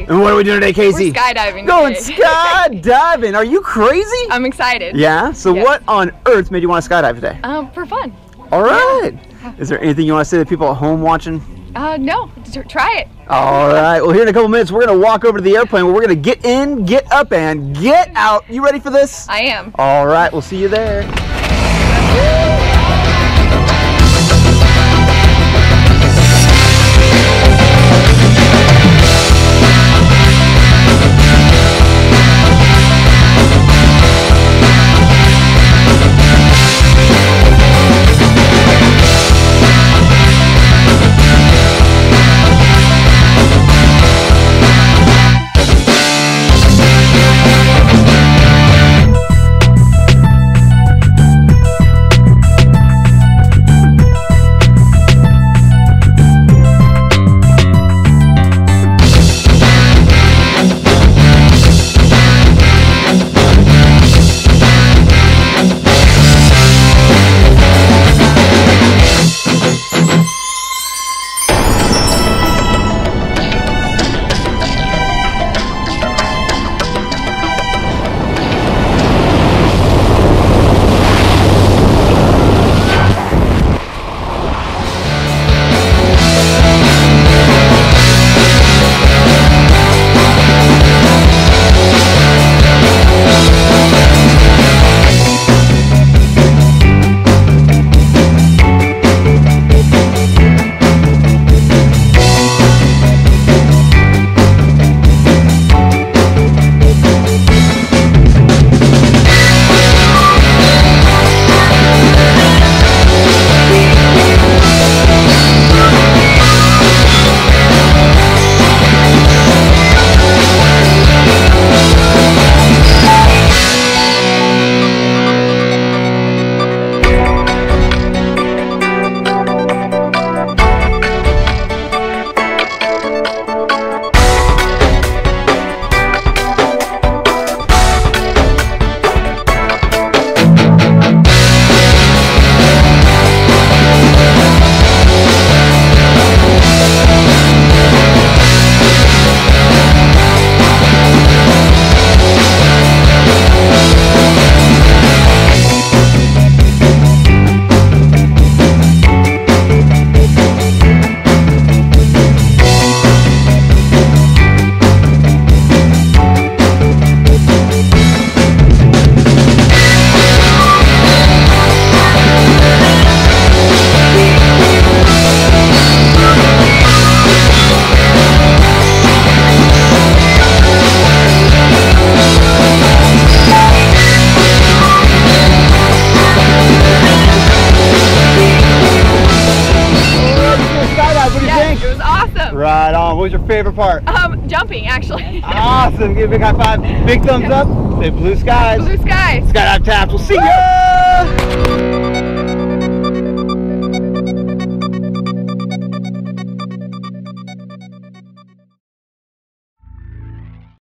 And what are we doing today, Casey? We're skydiving. Going today. skydiving. Are you crazy? I'm excited. Yeah? So what on earth made you want to skydive today? For fun. All right. Yeah. Is there anything you want to say to people at home watching? No. Try it. All right. Well, here in a couple minutes, we're going to walk over to the airplane where we're going to get in, get up, and get out. You ready for this? I am. All right. We'll see you there. Right on. What was your favorite part? Jumping, actually. Awesome. Give a big high five. Big thumbs up. Say blue skies. Blue skies. Skydive Taft. We'll see you.